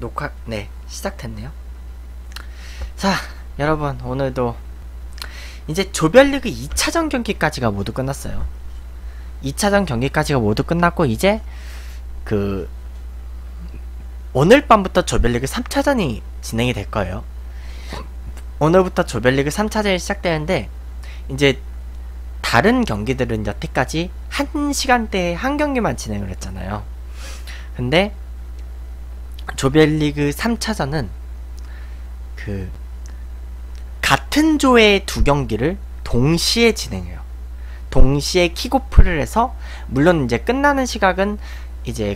네, 시작됐네요. 자, 여러분, 오늘도 이제 조별리그 2차전 경기까지가 모두 끝났어요. 2차전 경기까지가 모두 끝났고, 이제 오늘 밤부터 조별리그 3차전이 진행이 될 거예요. 오늘부터 조별리그 3차전이 시작되는데, 이제 다른 경기들은 여태까지 1시간대에 한 경기만 진행을 했잖아요. 근데 조별리그 3차전은 같은 조의 두 경기를 동시에 진행해요. 동시에 킥오프를 해서, 물론 이제 끝나는 시각은 이제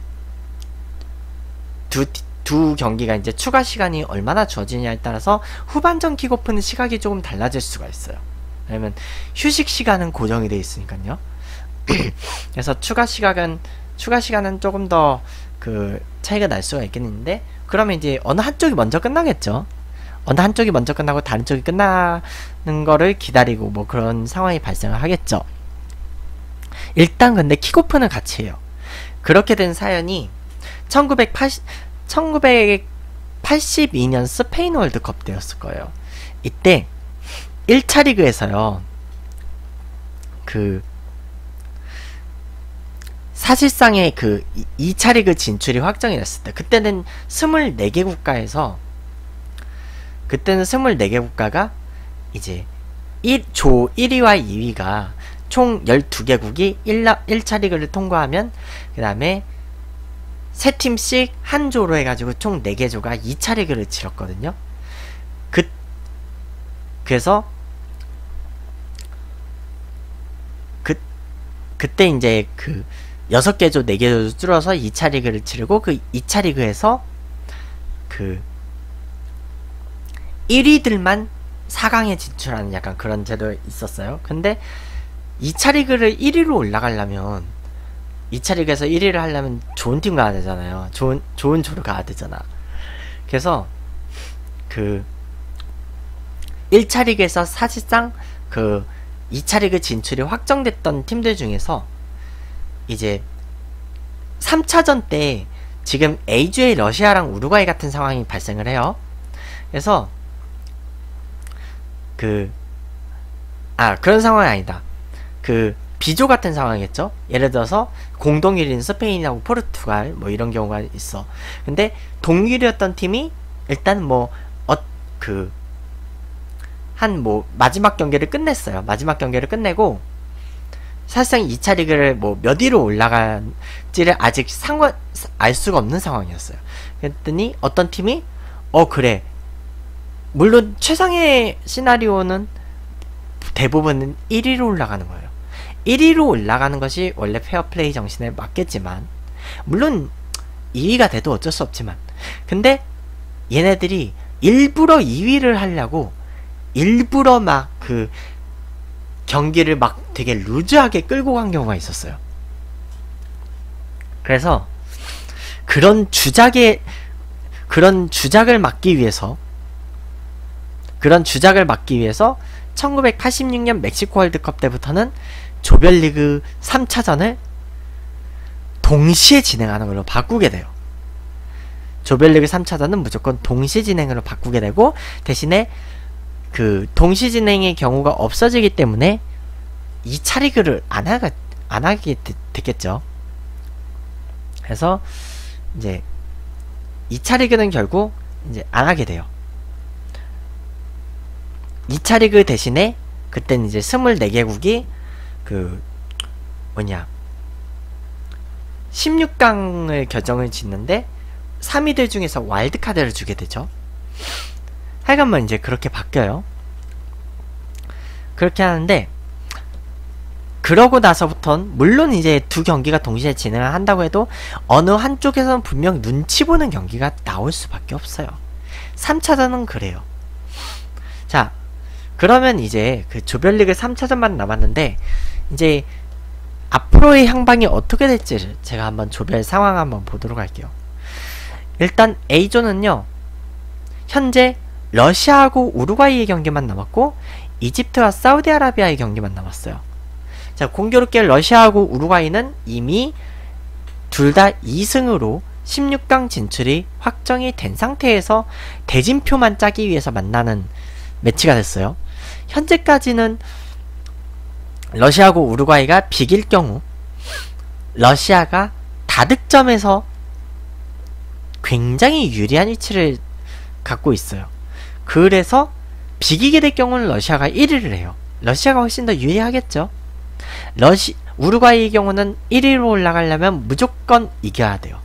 두 경기가 이제 추가 시간이 얼마나 주어지냐에 따라서 후반전 킥오프는 시각이 조금 달라질 수가 있어요. 왜냐면 휴식 시간은 고정이 되어 있으니까요. 그래서 추가 시간은 조금 더 차이가 날 수가 있겠는데, 그러면 이제 어느 한쪽이 먼저 끝나겠죠. 어느 한쪽이 먼저 끝나고 다른 쪽이 끝나는 거를 기다리고 뭐 그런 상황이 발생을 하겠죠. 일단 근데 킥오프는 같이 해요. 그렇게 된 사연이 1982년 스페인 월드컵 때였을 거예요. 이때 1차 리그에서요, 사실상의 2차 리그 진출이 확정이 됐을 때, 그때는 24개 국가에서, 그때는 24개 국가가 이제 조 1위와 2위가 총 12개국이 1차 리그를 통과하면, 그 다음에 3팀씩 한 조로 해가지고 총 4개 조가 2차 리그를 치렀거든요. 그래서 그때 이제 6개 조, 4개 조를 줄여서 2차 리그를 치르고, 2차 리그에서 1위들만 4강에 진출하는 약간 그런 제도 있었어요. 근데 2차 리그를 1위로 올라가려면, 2차 리그에서 1위를 하려면 좋은 팀 가야 되잖아요. 좋은 조로 가야 되잖아. 그래서 1차 리그에서 사실상 2차 리그 진출이 확정됐던 팀들 중에서 이제 3차전 때 지금 A조의 러시아랑 우루과이 같은 상황이 발생을 해요. 그래서 그런 상황이 아니다. B조 같은 상황이겠죠. 예를 들어서 공동 1위인 스페인하고 포르투갈 뭐 이런 경우가 있어. 근데 동률이었던 팀이 일단 마지막 경기를 끝냈어요. 마지막 경기를 끝내고 사실상 2차 리그를 몇 위로 올라갈지를 아직 알 수가 없는 상황이었어요. 그랬더니 어떤 팀이 그래, 물론 최상의 시나리오는 대부분은 1위로 올라가는 거예요. 1위로 올라가는 것이 원래 페어플레이 정신에 맞겠지만, 물론 2위가 돼도 어쩔 수 없지만, 근데 얘네들이 일부러 2위를 하려고 일부러 경기를 되게 루즈하게 끌고 간 경우가 있었어요. 그래서 그런 주작을 막기 위해서 1986년 멕시코 월드컵 때부터는 조별리그 3차전을 동시에 진행하는 걸로 바꾸게 돼요. 조별리그 3차전은 무조건 동시 진행으로 바꾸게 되고, 대신에 동시 진행의 경우가 없어지기 때문에 2차 리그를 안 하게 됐겠죠. 그래서 이제 2차 리그는 결국 이제 안 하게 돼요. 2차 리그 대신에 그때는 이제 24개국이 16강을 결정을 짓는데 3위들 중에서 와일드카드를 주게 되죠. 하여간 이제 그렇게 바뀌어요. 그렇게 하는데, 그러고 나서부턴 물론 이제 두 경기가 동시에 진행을 한다고 해도 어느 한쪽에서는 분명 눈치 보는 경기가 나올 수밖에 없어요. 3차전은 그래요. 자, 그러면 이제 조별리그 3차전만 남았는데, 이제 앞으로의 향방이 어떻게 될지 제가 한번 조별 상황 한번 보도록 할게요. 일단 A조는요, 현재 러시아하고 우루과이의 경기만 남았고 이집트와 사우디아라비아의 경기만 남았어요. 자, 공교롭게 러시아하고 우루과이는 이미 둘 다 2승으로 16강 진출이 확정이 된 상태에서 대진표만 짜기 위해서 만나는 매치가 됐어요. 현재까지는 러시아하고 우루과이가 비길 경우 러시아가 다득점에서 굉장히 유리한 위치를 갖고 있어요. 그래서 비기게 될 경우는 러시아가 1위를 해요. 러시아가 훨씬 더 유리하겠죠. 우루과이의 경우는 1위로 올라가려면 무조건 이겨야 돼요.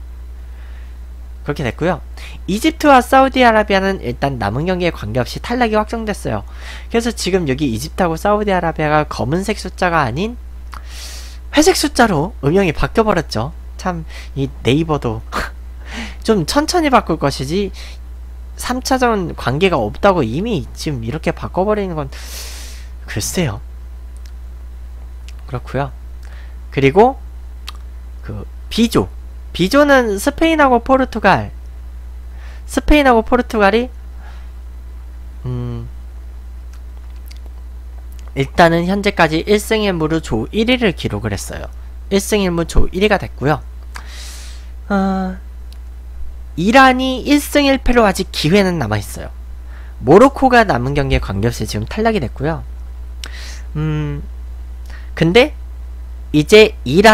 그렇게 됐고요. 이집트와 사우디아라비아는 일단 남은 경기에 관계없이 탈락이 확정됐어요. 그래서 지금 여기 이집트하고 사우디아라비아가 검은색 숫자가 아닌 회색 숫자로 음영이 바뀌어버렸죠. 참 이 네이버도 좀 천천히 바꿀 것이지 3차전 관계가 없다고 이미 지금 이렇게 바꿔버리는 건 글쎄요. 그렇구요. 그리고 그 B조는 스페인하고 포르투갈이 일단은 현재까지 1승 1무로 조 1위를 기록을 했어요. 1승 1무 조 1위가 됐고요. 이란이 1승 1패로 아직 기회는 남아있어요. 모로코가 남은 경기에 관계없이 지금 탈락이 됐고요. 근데 이제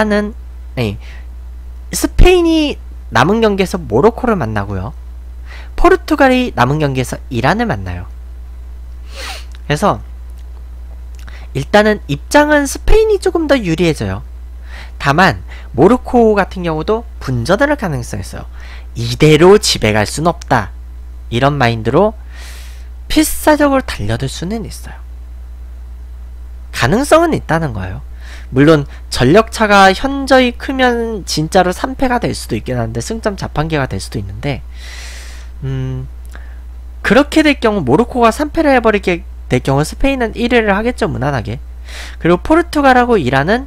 스페인이 남은 경기에서 모로코를 만나고요. 포르투갈이 남은 경기에서 이란을 만나요. 그래서 일단은 입장은 스페인이 조금 더 유리해져요. 다만 모로코 같은 경우도 분전을 할 가능성이 있어요. 이대로 집에 갈 순 없다. 이런 마인드로 필사적으로 달려들 수는 있어요. 가능성은 있다는 거예요. 물론 전력차가 현저히 크면 진짜로 3패가 될 수도 있긴 한데 승점 자판기가 될 수도 있는데 그렇게 될 경우 모로코가 3패를 해버리게 될 경우 스페인은 1위를 하겠죠. 무난하게. 그리고 포르투갈하고 이란은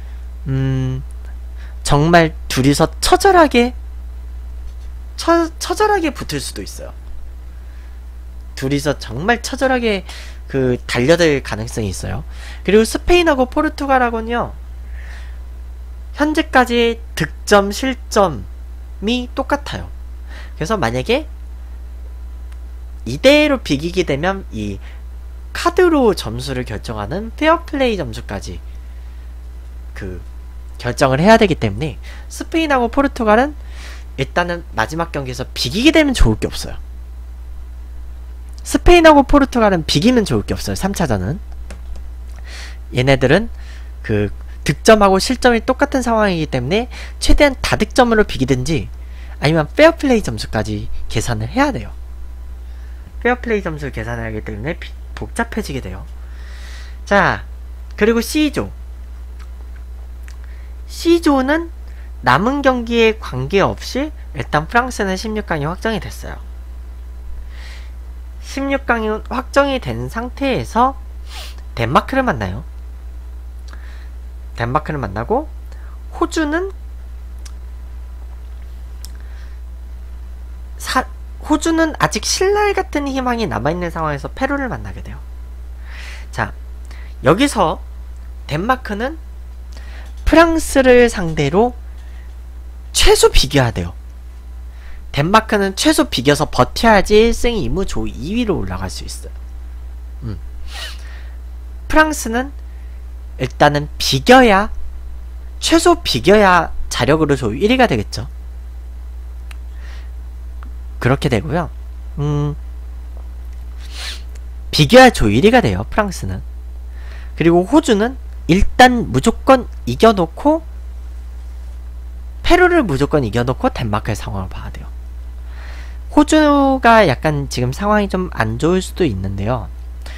정말 둘이서 처절하게 붙을 수도 있어요. 둘이서 정말 처절하게 달려들 가능성이 있어요. 그리고 스페인하고 포르투갈하고는요, 현재까지 득점, 실점이 똑같아요. 그래서 만약에 이대로 비기게 되면 이 카드로 점수를 결정하는 페어플레이 점수까지 결정을 해야 되기 때문에 스페인하고 포르투갈은 일단은 마지막 경기에서 비기게 되면 좋을 게 없어요. 스페인하고 포르투갈은 비기면 좋을 게 없어요. 3차전은 얘네들은 득점하고 실점이 똑같은 상황이기 때문에 최대한 다득점으로 비기든지 아니면 페어플레이 점수까지 계산을 해야 돼요. 페어플레이 점수를 계산해야 하기 때문에 복잡해지게 돼요. 자, 그리고 C조는 남은 경기에 관계없이 일단 프랑스는 16강이 확정이 됐어요. 16강이 확정이 된 상태에서 덴마크를 만나요. 덴마크를 만나고 호주는 아직 신랄 같은 희망이 남아있는 상황에서 페루를 만나게 돼요. 자, 여기서 덴마크는 프랑스를 상대로 최소 비겨야 돼요. 덴마크는 최소 비겨서 버텨야지 1승 2무 조 2위로 올라갈 수 있어요. 프랑스는 일단은 최소 비겨야 자력으로 조 1위가 되겠죠. 그렇게 되고요. 비겨야 조 1위가 돼요. 프랑스는. 그리고 호주는 일단 무조건 이겨놓고 페루를 무조건 이겨놓고 덴마크의 상황을 봐야 돼요. 호주가 약간 지금 상황이 좀 안 좋을 수도 있는데요.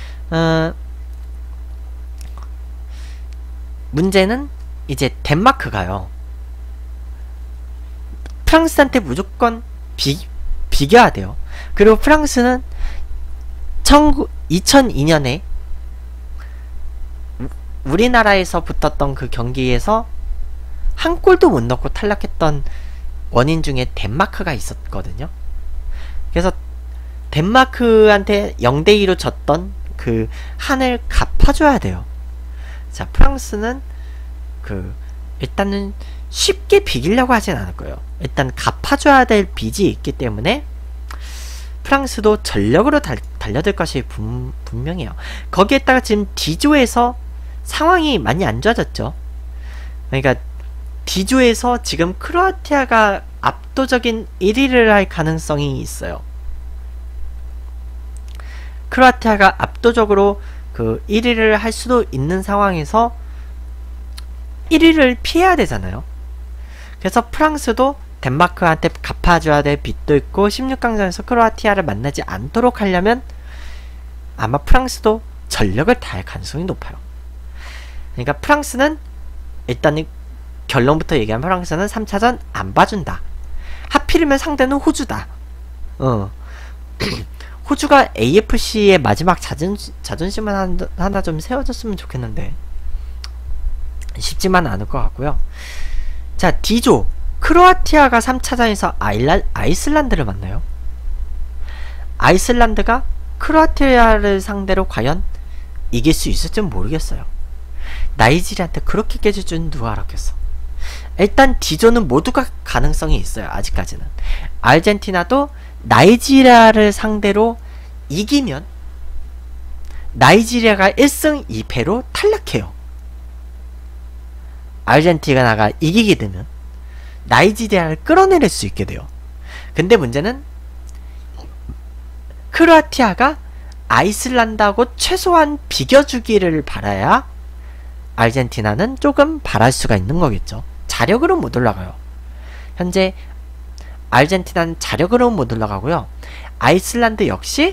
문제는 이제 덴마크가요, 프랑스한테 무조건 비겨야 돼요. 그리고 프랑스는 2002년에 우리나라에서 붙었던 그 경기에서 한 골도 못 넣고 탈락했던 원인 중에 덴마크가 있었거든요. 그래서 덴마크한테 0대2로 졌던 그 한을 갚아줘야 돼요. 자, 프랑스는 일단은 쉽게 비기려고 하진 않을 거예요. 일단 갚아줘야 될 빚이 있기 때문에 프랑스도 전력으로 달려들 것이 분명해요. 거기에다가 지금 D조에서 상황이 많이 안 좋아졌죠. 그러니까 D조에서 지금 크로아티아가 압도적인 1위를 할 가능성이 있어요. 크로아티아가 압도적으로 그 1위를 할 수도 있는 상황에서 1위를 피해야 되잖아요. 그래서 프랑스도 덴마크한테 갚아줘야 될 빚도 있고 16강전에서 크로아티아를 만나지 않도록 하려면 아마 프랑스도 전력을 다할 가능성이 높아요. 그러니까 프랑스는 일단 결론부터 얘기하면 프랑스는 3차전 안 봐준다. 하필이면 상대는 호주다. 호주가 AFC의 마지막 자존심을 하나 좀 세워줬으면 좋겠는데 쉽지만 않을 것 같고요. 자, D조 크로아티아가 3차전에서 아이슬란드를 만나요. 아이슬란드가 크로아티아를 상대로 과연 이길 수 있을지 모르겠어요. 나이지리아한테 그렇게 깨질 줄은 누가 알았겠어. 일단 D조는 모두가 가능성이 있어요. 아직까지는. 아르헨티나도 나이지리아를 상대로 이기면 나이지리아가 1승 2패로 탈락해요. 아르헨티나가 이기게 되면 나이지리아를 끌어내릴 수 있게 돼요. 근데 문제는 크로아티아가 아이슬란드하고 최소한 비겨주기를 바라야 아르헨티나는 조금 바랄 수가 있는 거겠죠. 자력으로 못 올라가요. 현재 아르헨티나는 자력으로 못 올라가고요. 아이슬란드 역시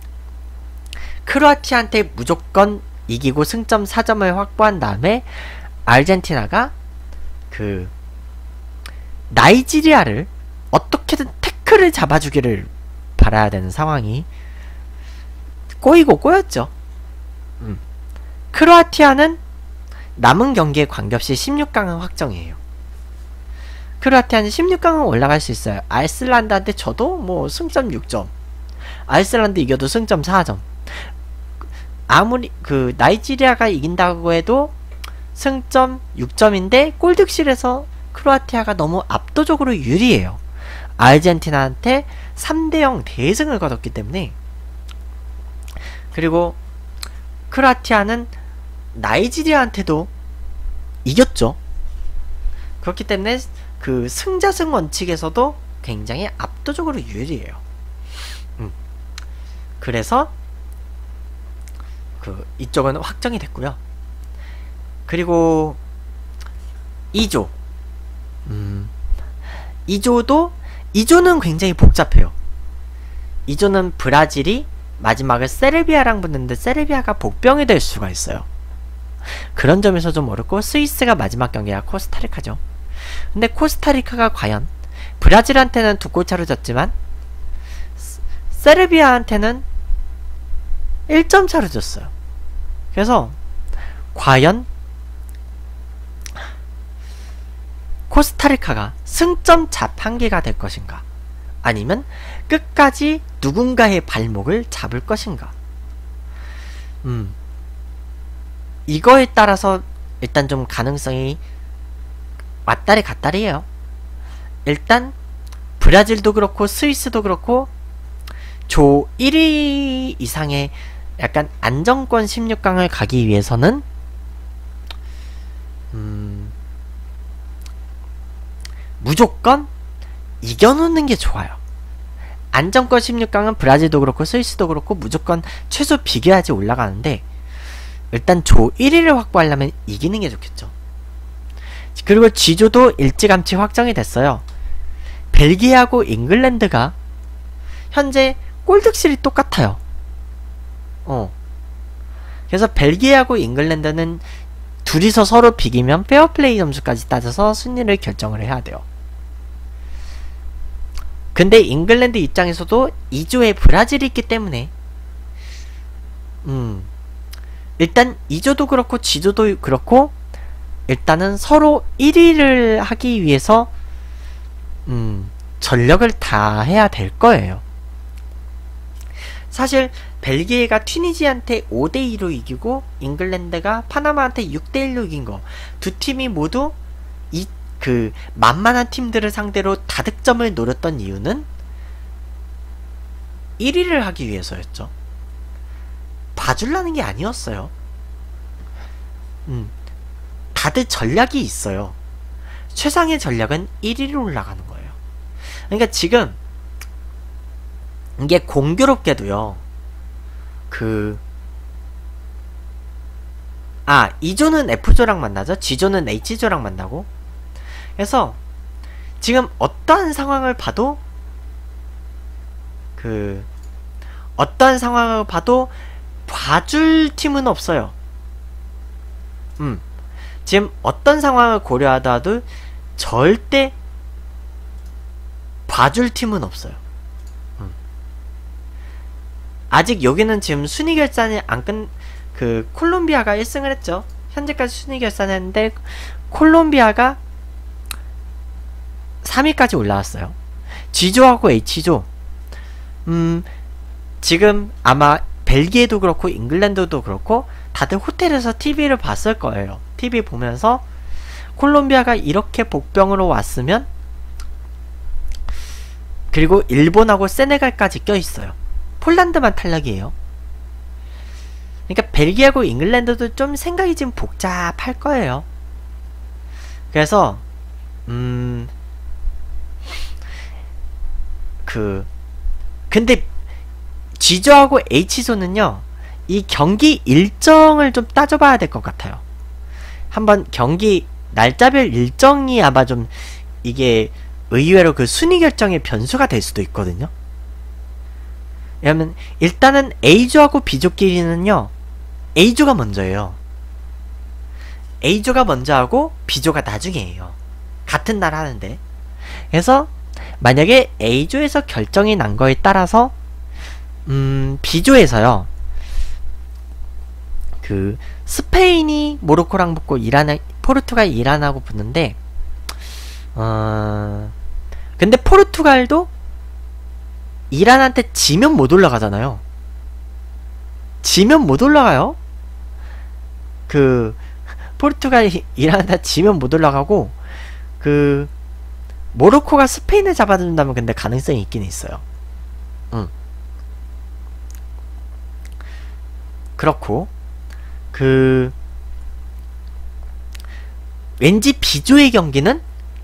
크로아티아한테 무조건 이기고 승점 4점을 확보한 다음에 아르헨티나가 그 나이지리아를 어떻게든 태클을 잡아주기를 바라야 되는 상황이 꼬이고 꼬였죠. 크로아티아는 남은 경기에 관계없이 16강은 확정이에요. 크로아티아는 16강은 올라갈 수 있어요. 아이슬란드한테 져도 뭐 승점 6점, 아이슬란드 이겨도 승점 4점. 아무리 그 나이지리아가 이긴다고 해도 승점 6점인데 골득실에서 크로아티아가 너무 압도적으로 유리해요. 아르헨티나한테 3대0 대승을 거뒀기 때문에. 그리고 크로아티아는 나이지리아한테도 이겼죠. 그렇기 때문에 그 승자승 원칙에서도 굉장히 압도적으로 유리해요. 그래서 그 이쪽은 확정이 됐고요. 그리고 2조 2조는 굉장히 복잡해요. 2조는 브라질이 마지막에 세르비아랑 붙는데 세르비아가 복병이 될 수가 있어요. 그런 점에서 좀 어렵고, 스위스가 마지막 경기가 코스타리카죠. 근데 코스타리카가 과연 브라질한테는 2골 차로 졌지만 세르비아한테는 1점 차로 졌어요. 그래서 과연 코스타리카가 승점 자판기가 될 것인가, 아니면 끝까지 누군가의 발목을 잡을 것인가. 이거에 따라서 일단 좀 가능성이 왔다리 갔다리예요. 일단 브라질도 그렇고 스위스도 그렇고 조 1위 이상의 약간 안정권 16강을 가기 위해서는 무조건 이겨놓는 게 좋아요. 안정권 16강은 브라질도 그렇고 스위스도 그렇고 무조건 최소 비교해야지 올라가는데, 일단 조 1위를 확보하려면 이기는 게 좋겠죠. 그리고 G조도 일찌감치 확정이 됐어요. 벨기에하고 잉글랜드가 현재 골득실이 똑같아요. 그래서 벨기에하고 잉글랜드는 둘이서 서로 비기면 페어플레이 점수까지 따져서 순위를 결정을 해야 돼요. 근데 잉글랜드 입장에서도 2조에 브라질이 있기 때문에 일단 2조도 그렇고 G조도 그렇고 일단은 서로 1위를 하기 위해서 전력을 다 해야 될 거예요. 사실 벨기에가 튀니지한테 5대2로 이기고 잉글랜드가 파나마한테 6대1로 이긴 거, 두 팀이 모두 그 만만한 팀들을 상대로 다득점을 노렸던 이유는 1위를 하기 위해서였죠. 봐주려는 게 아니었어요. 다들 전략이 있어요. 최상의 전략은 1위로 올라가는 거예요. 그러니까 지금 이게 공교롭게도요. 2조는 F조랑 만나죠. G조는 H조랑 만나고. 그래서 지금 어떠한 상황을 봐도 봐줄 팀은 없어요. 지금 어떤 상황을 고려하더라도 절대 봐줄 팀은 없어요. 아직 여기는 지금 순위 결산이 콜롬비아가 1승을 했죠. 현재까지 순위 결산했는데 콜롬비아가 3위까지 올라왔어요. G조하고 H조 지금 아마 벨기에도 그렇고 잉글랜드도 그렇고 다들 호텔에서 TV를 봤을 거예요. TV 보면서 콜롬비아가 이렇게 복병으로 왔으면, 그리고 일본하고 세네갈까지 껴있어요. 폴란드만 탈락이에요. 그러니까 벨기에하고 잉글랜드도 좀 생각이 지금 복잡할 거예요. 그래서 근데 G조하고 H조는요, 이 경기 일정을 좀 따져봐야 될 것 같아요. 한번 경기 날짜별 일정이 아마 좀 이게 의외로 그 순위 결정의 변수가 될 수도 있거든요. 왜냐면 일단은 A조하고 B조끼리는요, A조가 먼저예요. A조가 먼저 하고 B조가 나중에 해요. 같은 날 하는데. 그래서 만약에 A조에서 결정이 난 거에 따라서 B조에서요, 스페인이 모로코랑 붙고 포르투갈 이란하고 붙는데, 근데 포르투갈도 이란한테 지면 못 올라가잖아요. 지면 못 올라가요. 포르투갈이 이란한테 지면 못 올라가고, 모로코가 스페인을 잡아준다면 근데 가능성이 있긴 있어요. 그렇고, 왠지 B조의 경기는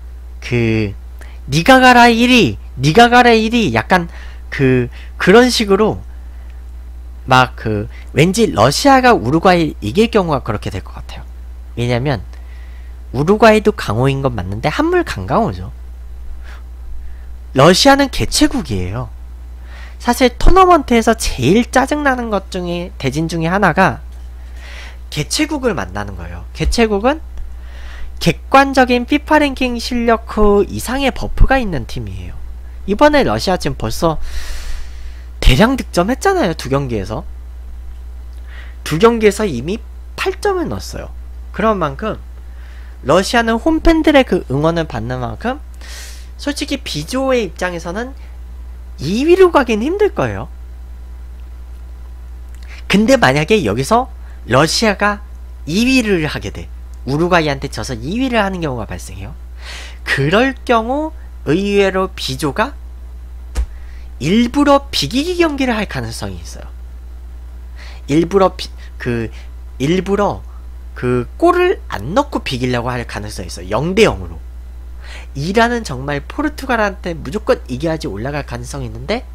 니가 가라 1위, 니가 가라 1위, 약간 그런 식으로 막 왠지 러시아가 우루과이 이길 경우가 그렇게 될 것 같아요. 왜냐면 우루과이도 강호인 건 맞는데 한물 강강호죠. 러시아는 개최국이에요. 사실 토너먼트에서 제일 짜증나는 것 중에 대진 중에 하나가 개최국을 만나는 거예요. 개최국은 객관적인 FIFA 랭킹 실력 이상의 버프가 있는 팀이에요. 이번에 러시아 지금 벌써 대량 득점했잖아요. 두 경기에서 이미 8점을 넣었어요. 그런 만큼 러시아는 홈팬들의 응원을 받는 만큼 솔직히 B조의 입장에서는 2위로 가긴 힘들 거예요. 근데 만약에 여기서 러시아가 2위를 하게 돼, 우루과이한테 져서 2위를 하는 경우가 발생해요. 그럴 경우 의외로 B조가 일부러 비기기 경기를 할 가능성이 있어요. 일부러 골을 안 넣고 비기려고 할 가능성이 있어요. 0대0으로. 이란은 정말 포르투갈한테 무조건 이겨야지 올라갈 가능성이 있는데,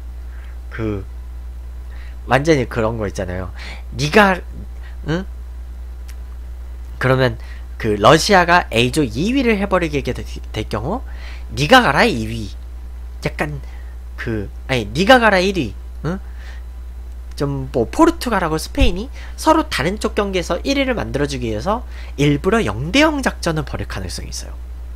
완전히 그런 거 있잖아요. 응? 그러면 러시아가 A조 2위를 해버리게 될 경우, 니가 가라 2위. 약간 니가 가라 1위. 응? 좀 포르투갈하고 스페인이 서로 다른 쪽 경기에서 1위를 만들어주기 위해서 일부러 0대0 작전을 벌일 가능성이 있어요.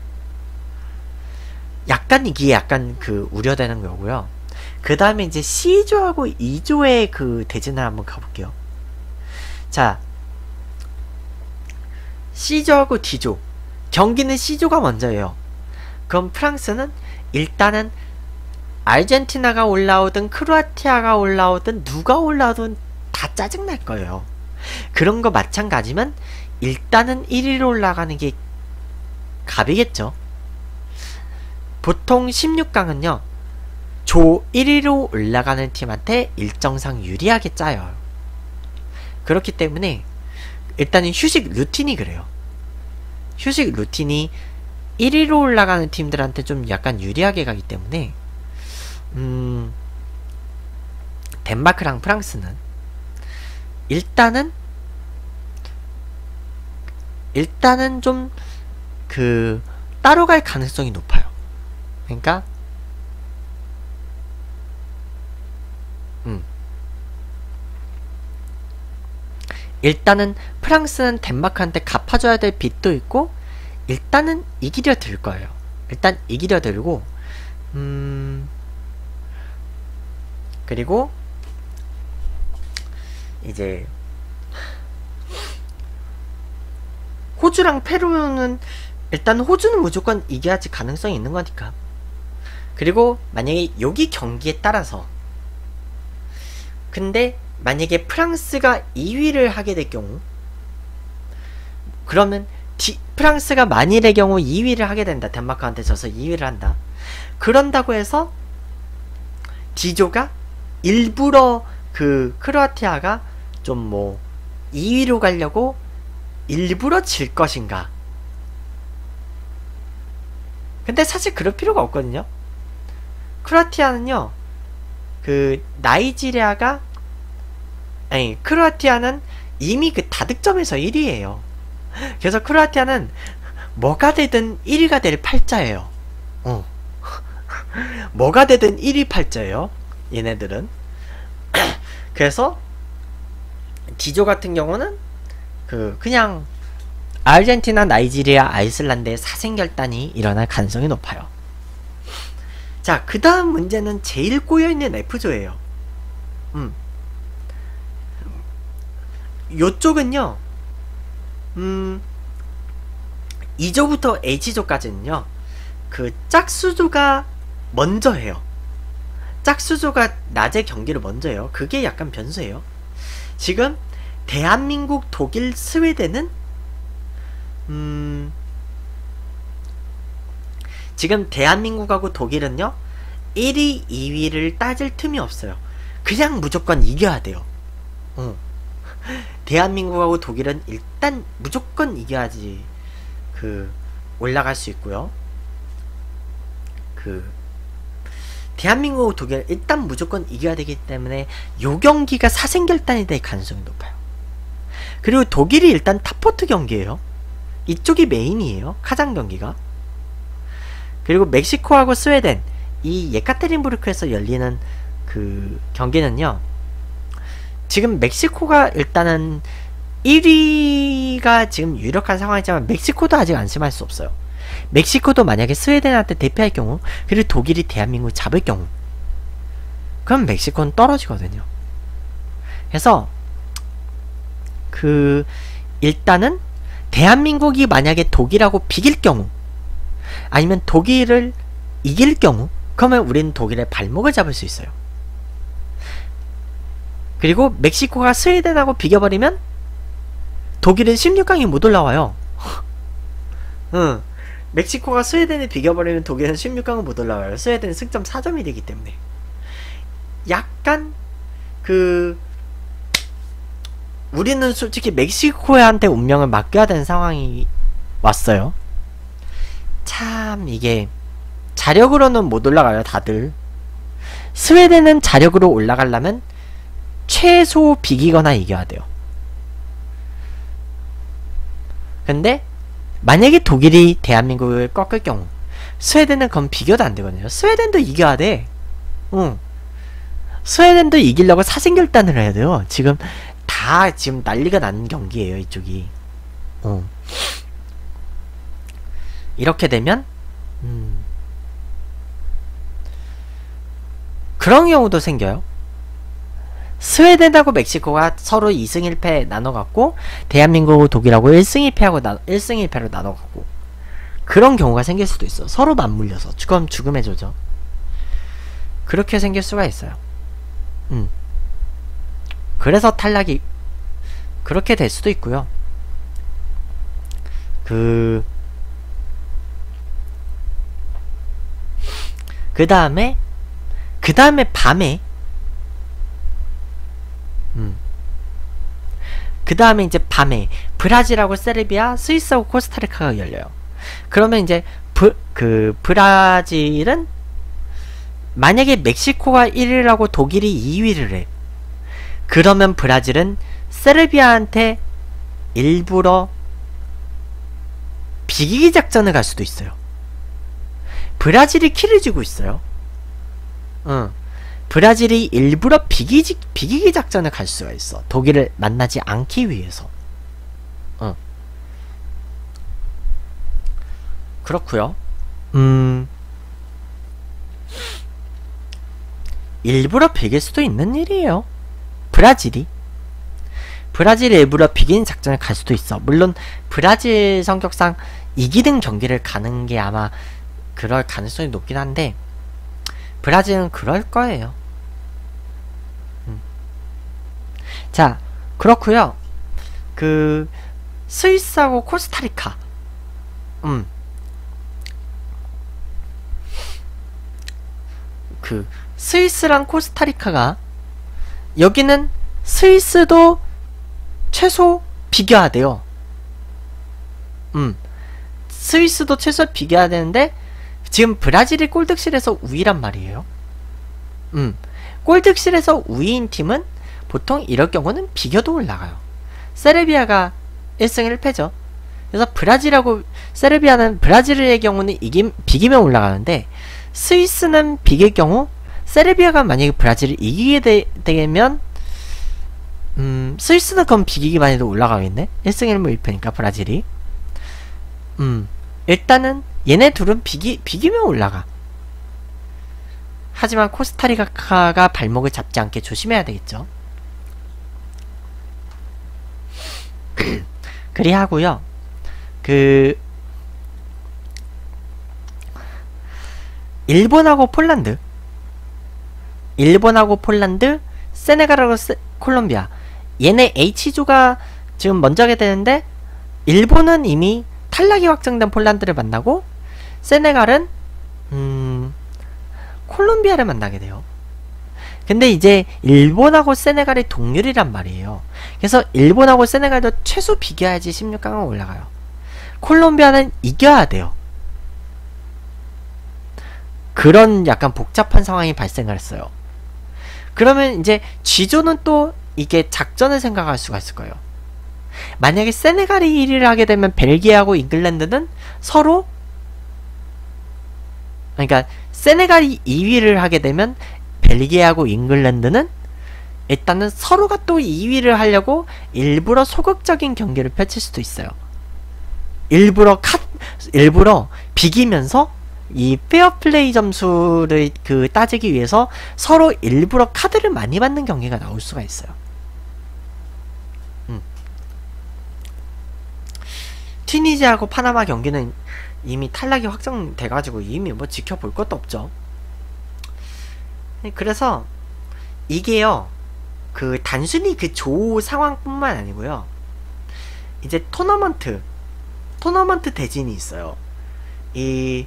약간 이게 약간 우려되는 거고요. 그 다음에 이제 C조하고 E조의 대진을 한번 가볼게요. 자, C조하고 D조. 경기는 C조가 먼저예요. 그럼 프랑스는 일단은 아르헨티나가 올라오든 크로아티아가 올라오든 누가 올라오든 다 짜증날 거예요. 그런 거 마찬가지면 일단은 1위로 올라가는 게 갑이겠죠. 보통 16강은요 조 1위로 올라가는 팀한테 일정상 유리하게 짜요. 그렇기 때문에 일단은 휴식 루틴이 그래요. 휴식 루틴이 1위로 올라가는 팀들한테 좀 약간 유리하게 가기 때문에 덴마크랑 프랑스는 일단은 좀 따로 갈 가능성이 높아요. 그러니까 일단은 프랑스는 덴마크한테 갚아줘야 될 빚도 있고 일단은 이기려 들 거예요. 일단 이기려 들고 그리고 이제 호주랑 페루는 일단 호주는 무조건 이겨야지 가능성이 있는 거니까. 그리고 만약에 여기 경기에 따라서 근데 만약에 프랑스가 2위를 하게 될 경우 그러면 프랑스가 만일의 경우 2위를 하게 된다. 덴마크한테 져서 2위를 한다. 그런다고 해서 D조가 일부러 크로아티아가 좀 뭐 2위로 가려고 일부러 질 것인가. 근데 사실 그럴 필요가 없거든요. 크로아티아는요 크로아티아는 이미 다득점에서 1위예요. 그래서 크로아티아는 뭐가 되든 1위가 될 팔자예요. 뭐가 되든 1위 팔자예요. 얘네들은. 그래서 D조 같은 경우는 그냥 아르헨티나, 나이지리아, 아이슬란드의 사생결단이 일어날 가능성이 높아요. 자, 그 다음 문제는 제일 꼬여있는 F조예요. 요쪽은요 2조부터 H조까지는요 짝수조가 먼저 해요. 짝수조가 낮에 경기를 먼저 해요. 그게 약간 변수예요. 지금 대한민국, 독일, 스웨덴은 지금 대한민국하고 독일은요 1위, 2위를 따질 틈이 없어요. 그냥 무조건 이겨야 돼요. 대한민국하고 독일은 일단 무조건 이겨야지 올라갈 수 있고요. 대한민국하고 독일 일단 무조건 이겨야 되기 때문에 요 경기가 사생결단이 될 가능성이 높아요. 그리고 독일이 일단 탑4 경기예요. 이쪽이 메인이에요. 카장 경기가. 그리고 멕시코하고 스웨덴 이 예카테린부르크에서 열리는 경기는요 지금 멕시코가 일단은 1위가 지금 유력한 상황이지만 멕시코도 아직 안심할 수 없어요. 멕시코도 만약에 스웨덴한테 대패할 경우 그리고 독일이 대한민국을 잡을 경우 그럼 멕시코는 떨어지거든요. 그래서 일단은 대한민국이 만약에 독일하고 비길 경우 아니면 독일을 이길 경우 그러면 우리는 독일의 발목을 잡을 수 있어요. 그리고 멕시코가 스웨덴하고 비겨버리면 독일은 16강이 못 올라와요. 멕시코가 스웨덴을 비겨버리면 독일은 16강은 못 올라와요. 스웨덴은 승점 4점이 되기 때문에 약간 우리는 솔직히 멕시코한테 운명을 맡겨야 되는 상황이 왔어요. 참 이게 자력으로는 못 올라가요. 다들 스웨덴은 자력으로 올라가려면 최소 비기거나 이겨야 돼요. 근데 만약에 독일이 대한민국을 꺾을 경우 스웨덴은 그럼 비교도 안 되거든요. 스웨덴도 이겨야 돼. 스웨덴도 이기려고 사생결단을 해야 돼요. 지금 난리가 난 경기예요. 이쪽이. 이렇게 되면 그런 경우도 생겨요. 스웨덴하고 멕시코가 서로 2승 1패 나눠갖고 대한민국 독일하고 1승 1패로 나눠갖고 그런 경우가 생길 수도 있어. 서로 맞물려서 그럼 죽음의 조죠. 그렇게 생길 수가 있어요. 그래서 탈락이 그렇게 될 수도 있고요. 그 다음에 밤에 그 다음에 이제 밤에 브라질하고 세르비아, 스위스하고 코스타리카가 열려요. 그러면 이제 브라질은 만약에 멕시코가 1위를 하고 독일이 2위를 해. 그러면 브라질은 세르비아한테 일부러 비기기 작전을 갈 수도 있어요. 브라질이 키를 쥐고 있어요. 브라질이 일부러 비기기 작전을 갈 수가 있어. 독일을 만나지 않기 위해서. 그렇구요. 일부러 비길 수도 있는 일이에요. 브라질이 일부러 비기는 작전을 갈 수도 있어. 물론 브라질 성격상 이기는 경기를 가는 게 아마 그럴 가능성이 높긴 한데 브라질은 그럴 거예요. 자, 그렇구요. 스위스하고 코스타리카. 스위스랑 코스타리카가 여기는 스위스도 최소 비겨야 돼요. 스위스도 최소 비겨야 되는데 지금 브라질이 꼴득실에서 우위란 말이에요. 꼴득실에서 우위인 팀은 보통 이럴 경우는 비겨도 올라가요. 세르비아가 1승 1패죠. 그래서 브라질하고 세르비아는 브라질의 경우는 비기면 올라가는데 스위스는 비길 경우 세르비아가 만약에 브라질을 이기게 되면 스위스는 그럼 비기기만 해도 올라가겠네? 1승 1무 1패니까 브라질이. 일단은 얘네 둘은 비기면 올라가. 하지만 코스타리카가 발목을 잡지 않게 조심해야 되겠죠. 그리하고요. 일본하고 폴란드, 세네갈하고 콜롬비아. 얘네 H조가 지금 먼저 하게 되는데 일본은 이미 탈락이 확정된 폴란드를 만나고 세네갈은 콜롬비아를 만나게 돼요. 근데 이제 일본하고 세네갈이 동률이란 말이에요. 그래서 일본하고 세네갈도 최소 비겨야지 16강은 올라가요. 콜롬비아는 이겨야 돼요. 그런 약간 복잡한 상황이 발생을 했어요. 그러면 이제 G조는 또 이게 작전을 생각할 수가 있을 거예요. 만약에 세네갈이 1위를 하게 되면 벨기에하고 잉글랜드는 서로, 그러니까 세네갈이 2위를 하게 되면 벨기에하고 잉글랜드는 일단은 서로가 또 2위를 하려고 일부러 소극적인 경기를 펼칠 수도 있어요. 일부러 비기면서 이 페어플레이 점수를 따지기 위해서 서로 일부러 카드를 많이 받는 경기가 나올 수가 있어요. 튀니지하고 파나마 경기는 이미 탈락이 확정돼가지고 이미 뭐 지켜볼 것도 없죠. 그래서 이게요, 단순히 조 상황뿐만 아니고요, 이제 토너먼트 대진이 있어요. 이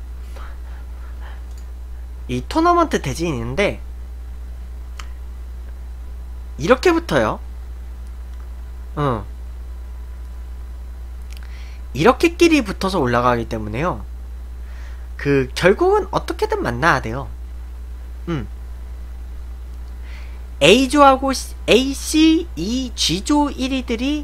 토너먼트 대진이 있는데 이렇게 붙어요. 이렇게끼리 붙어서 올라가기 때문에요, 결국은 어떻게든 만나야 돼요. A조하고 A, C, E, G조 1위들이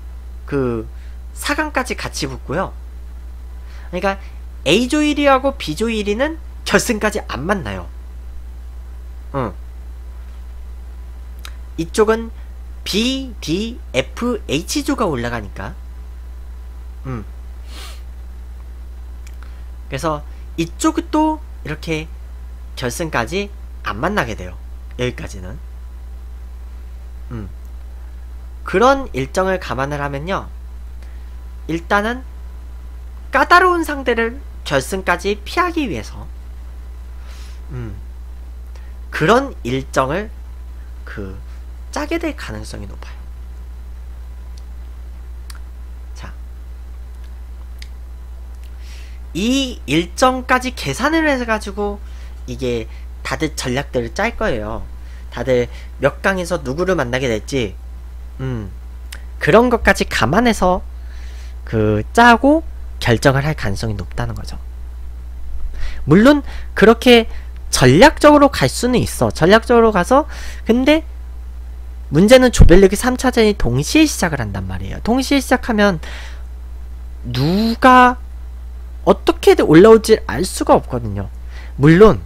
4강까지 같이 붙고요. 그러니까 A조 1위하고 B조 1위는 결승까지 안 만나요. 이쪽은 B, D, F, H조가 올라가니까. 그래서 이쪽도 이렇게 결승까지 안 만나게 돼요. 여기까지는. 그런 일정을 감안을 하면요, 일단은 까다로운 상대를 결승까지 피하기 위해서 그런 일정을 짜게 될 가능성이 높아요. 자, 이 일정까지 계산을 해가지고 이게 다들 전략들을 짤 거예요. 다들 몇 강에서 누구를 만나게 될지 그런 것까지 감안해서 그 짜고 결정을 할 가능성이 높다는 거죠. 물론 그렇게 전략적으로 갈 수는 있어. 전략적으로 가서 근데 문제는 조별리그 3차전이 동시에 시작을 한단 말이에요. 동시에 시작하면 누가 어떻게 올라올지 알 수가 없거든요. 물론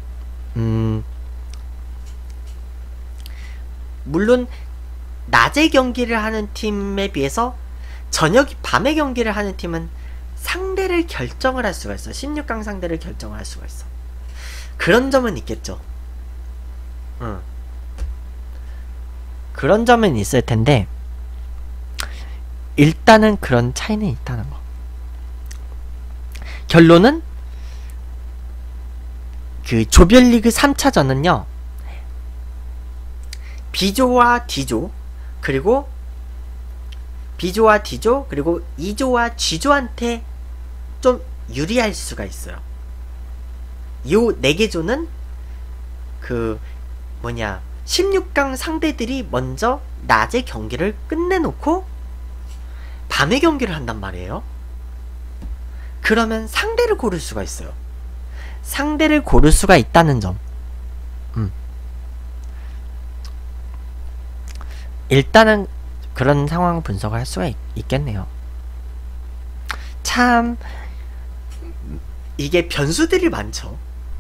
낮에 경기를 하는 팀에 비해서 밤에 경기를 하는 팀은 상대를 결정을 할 수가 있어. 16강 상대를 결정을 할 수가 있어. 그런 점은 있겠죠. 그런 점은 있을 텐데 일단은 그런 차이는 있다는 거. 결론은 그 조별리그 3차전은요 B조와 D조 그리고 B조와 D조 그리고 E조와 G조한테 좀 유리할 수가 있어요. 요 4개 조는 그 16강 상대들이 먼저 낮에 경기를 끝내놓고 밤에 경기를 한단 말이에요. 그러면 상대를 고를 수가 있어요. 상대를 고를 수가 있다는 점. 일단은 그런 상황 분석을 할 수가 있겠네요. 참 이게 변수들이 많죠.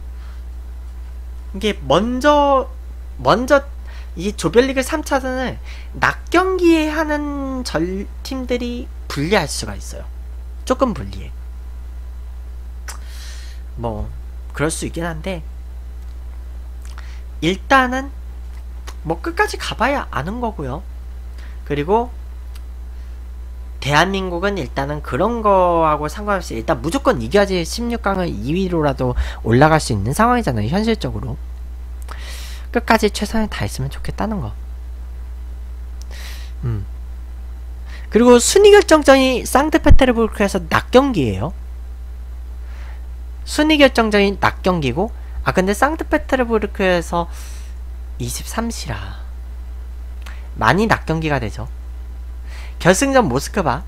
이게 먼저 이 조별리그 3차전을 낮 경기에 하는 팀들이 불리할 수가 있어요. 조금 불리해. 뭐 그럴 수 있긴 한데 일단은 뭐 끝까지 가봐야 아는 거고요. 그리고 대한민국은 일단은 그런 거하고 상관없이 일단 무조건 이겨야지 16강을 2위로라도 올라갈 수 있는 상황이잖아요. 현실적으로 끝까지 최선을 다했으면 좋겠다는 거. 그리고 순위 결정전이 상트페테르부르크에서 낮 경기예요. 순위 결정전이 낮 경기고 근데 상트페테르부르크에서 23시라 많이 낮 경기가 되죠. 결승전 모스크바.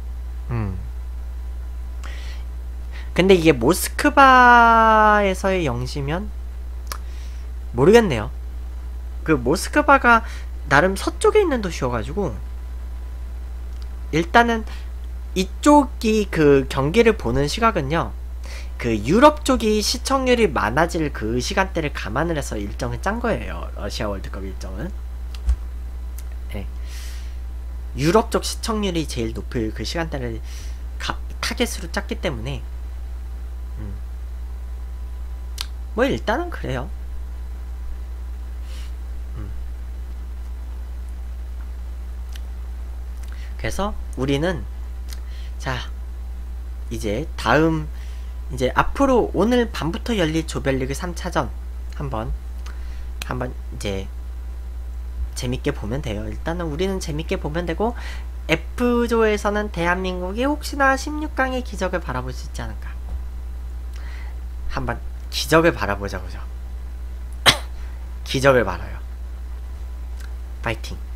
근데 이게 모스크바에서의 0시면 모르겠네요. 그 모스크바가 나름 서쪽에 있는 도시여가지고 일단은 이쪽이 그 경기를 보는 시각은요 그 유럽 쪽이 시청률이 많아질 그 시간대를 감안을 해서 일정을 짠 거예요. 러시아 월드컵 일정은. 네. 유럽 쪽 시청률이 제일 높을 그 시간대를 타겟으로 짰기 때문에 뭐 일단은 그래요. 그래서 우리는 자 이제 다음 이제 앞으로 오늘 밤부터 열릴 조별리그 3차전 한번 이제 재밌게 보면 돼요. 일단은 우리는 재밌게 보면 되고 F조에서는 대한민국이 혹시나 16강의 기적을 바라볼 수 있지 않을까. 한번 기적을 바라보자고요. 기적을 바라요. 파이팅.